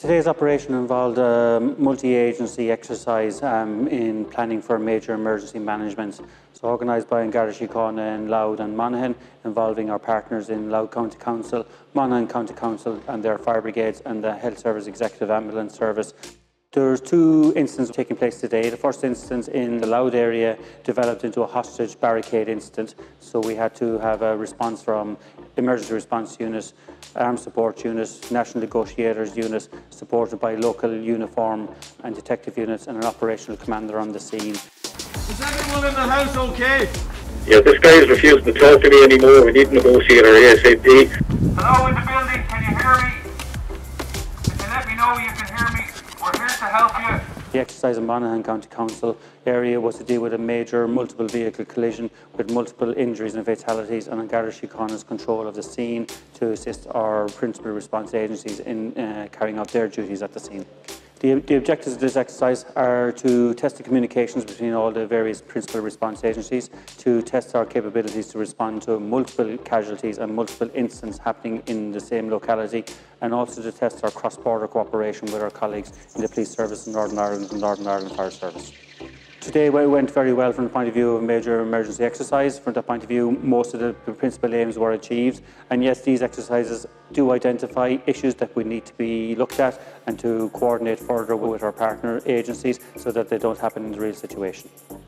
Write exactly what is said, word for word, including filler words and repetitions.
Today's operation involved a multi-agency exercise um, in planning for major emergency management. So organised by An Garda Síochána in Louth and Monaghan, involving our partners in Louth County Council, Monaghan County Council and their fire brigades and the Health Service Executive Ambulance Service. There's two incidents taking place today. The first instance in the Louth area developed into a hostage barricade incident. So we had to have a response from emergency response unit, armed support unit, national negotiators unit, supported by local uniform and detective units and an operational commander on the scene. Is everyone in the house okay? Yeah, this guy is refusing to talk to me anymore. We need to negotiate our ASAP. Hello in the building, can you hear me? Can you let me know you can hear me? We're here to help you. The exercise in Monaghan County Council area was to deal with a major multiple vehicle collision with multiple injuries and fatalities, and An Garda Síochána's control of the scene to assist our principal response agencies in uh, carrying out their duties at the scene. The, the objectives of this exercise are to test the communications between all the various principal response agencies, to test our capabilities to respond to multiple casualties and multiple incidents happening in the same locality, and also to test our cross-border cooperation with our colleagues in the Police Service in Northern Ireland and Northern Ireland Fire Service. Today went very well from the point of view of a major emergency exercise. From that point of view, most of the principal aims were achieved. And yes, these exercises do identify issues that we need to be looked at and to coordinate further with our partner agencies so that they don't happen in the real situation.